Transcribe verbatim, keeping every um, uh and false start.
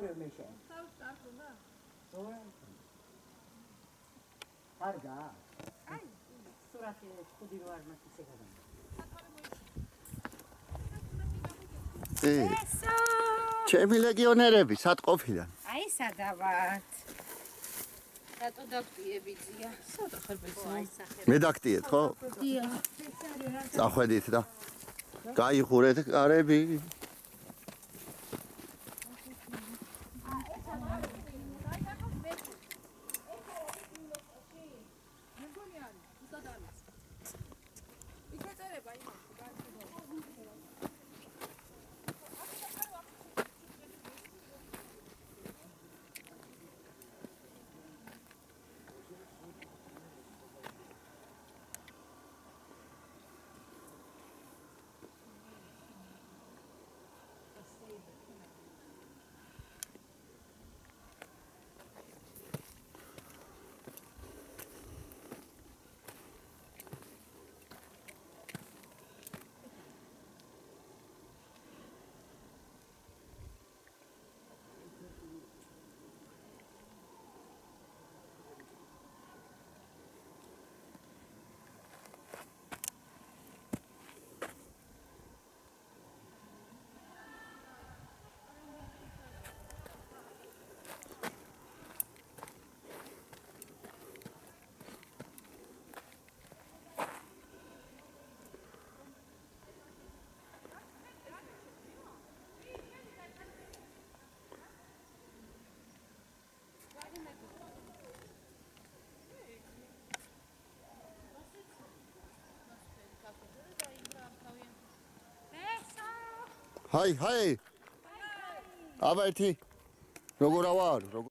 მეშე. კარგა. აი, სურათი ხუდი რო არ მაქვს ეგა. ესო! ჩემი ლეგიონერები სად ყოფილან? აი სადავართ. რატო დაგტიებიძია? სადა ხერბეცო? მე დაგტიეთ, ხო? დია. წახვედით და გაიხურეთ კარები. Hi, hi. აბა ერთი როგორ ავარ?